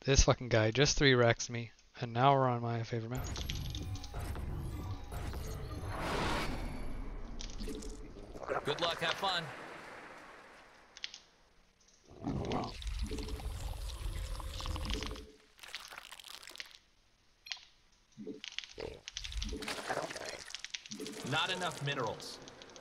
This fucking guy just 3-racks me, and now we're on my favorite map. Good luck, have fun. Not enough minerals.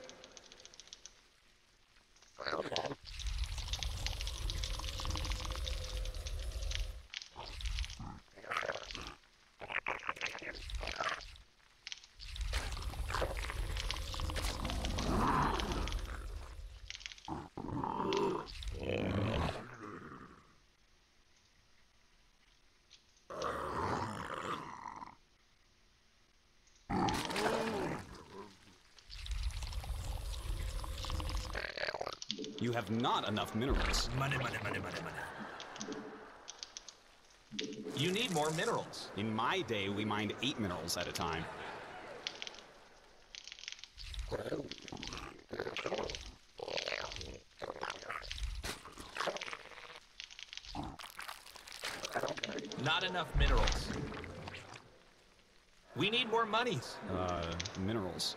You have not enough minerals. Money, money, money, money, money. You need more minerals. In my day, we mined 8 minerals at a time. Not enough minerals. We need more monies. Minerals.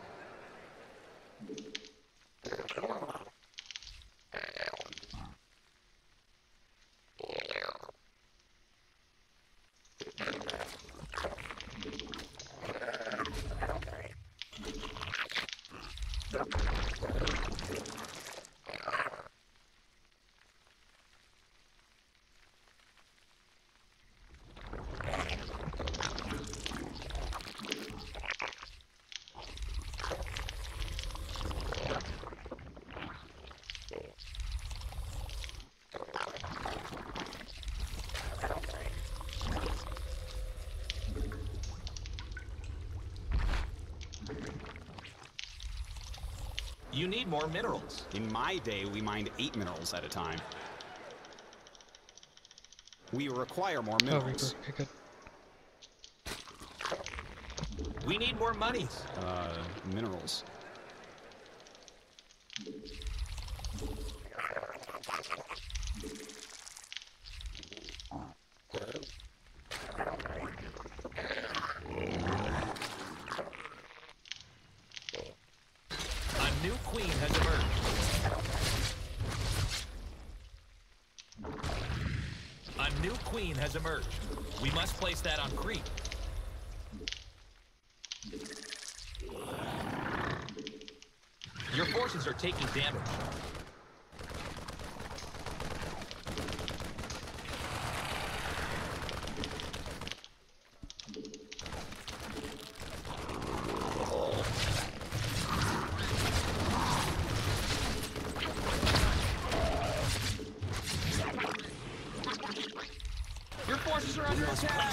You need more minerals. In my day, we mined 8 minerals at a time. We require more Oh, minerals. Reaper, okay, good. We need more monies. Minerals. A new queen has emerged. A new queen has emerged. We must place that on Crete. Your forces are taking damage. Your forces are under attack.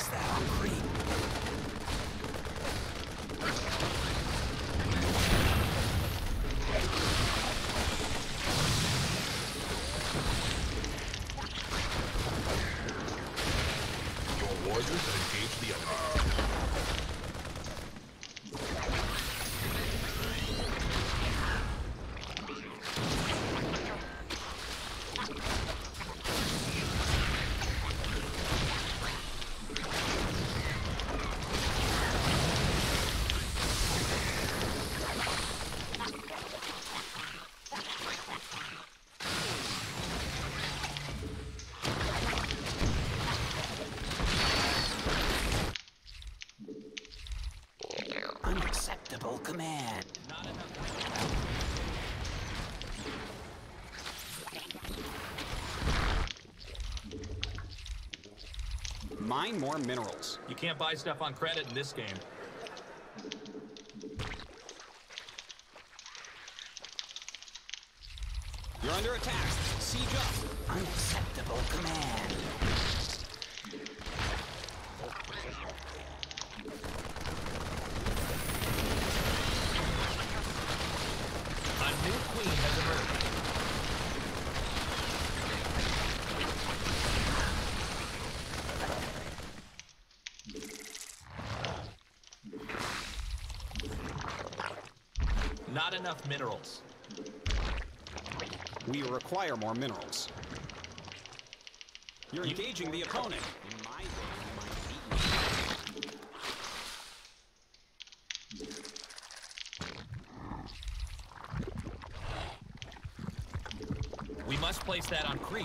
Your warriors have engaged the enemy. Unacceptable command. Mine more minerals. You can't buy stuff on credit in this game. You're under attack. Siege up. Unacceptable command. A new queen has emerged. Not enough minerals. We require more minerals. You're engaging the opponent. In my day, we might beat We must place that on creep.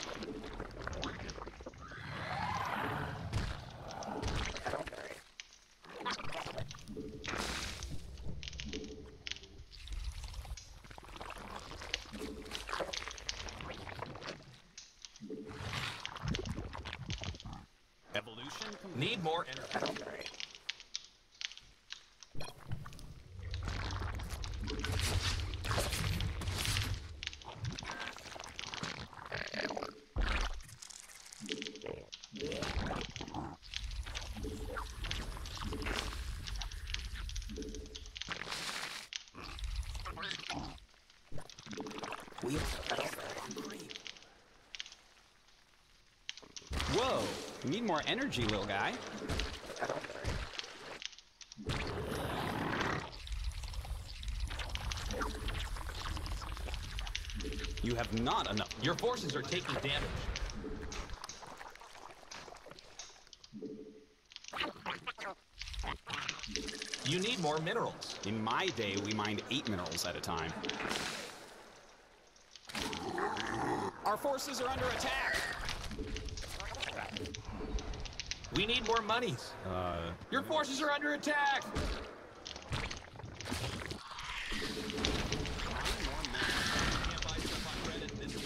evolution. Need more energy. Whoa, you need more energy, little guy. You have not enough. Your forces are taking damage. You need more minerals. In my day, we mined 8 minerals at a time. Our forces are under attack. We need more monies. Your forces are under attack. Can't buy stuff on Reddit this week.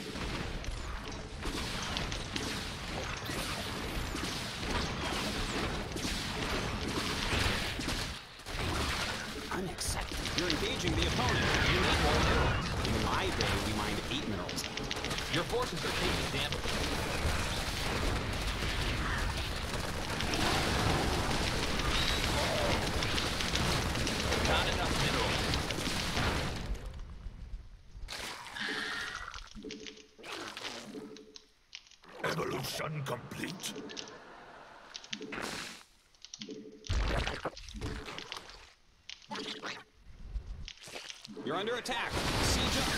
Unacceptable. You're engaging the opponent. You need more minerals. In my day, we mined 8 minerals. Your forces are taking damage. Not enough minerals. Evolution complete. You're under attack. Siege up.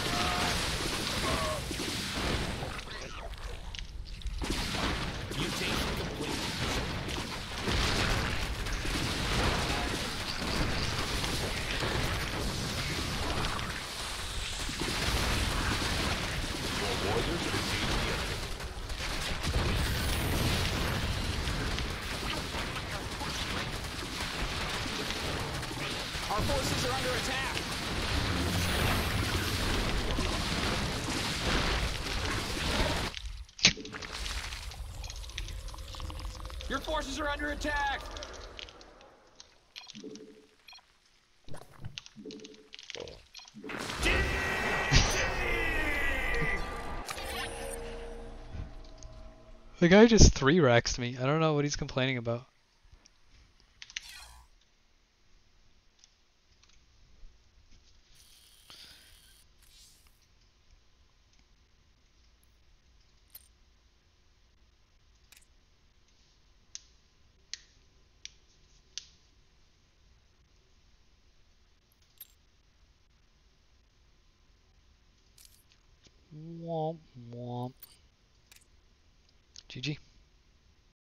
Mutation complete. Your warriors have engaged the enemy. Our forces are under attack. Your forces are under attack. The guy just 3-raxed me. I don't know what he's complaining about. Womp womp. GG.